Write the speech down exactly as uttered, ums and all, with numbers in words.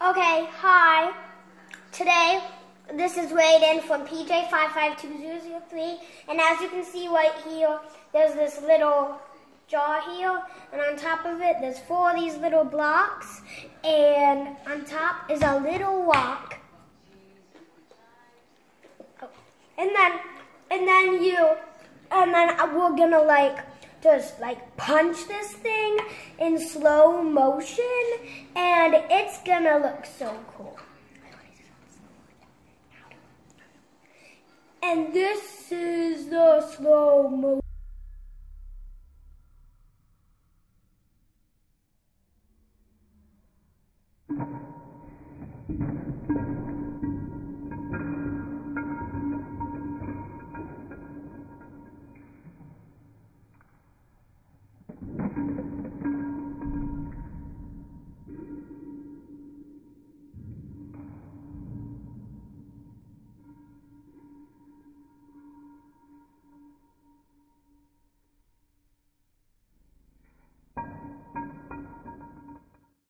Okay, hi. Today, this is Raiden from P J five five two zero zero three, and as you can see right here, there's this little jar here, and on top of it, there's four of these little blocks, and on top is a little rock. Oh. And then, and then you, and then we're gonna like, just like punch this thing in slow motion, and it's gonna look so cool. And this is the slow motion.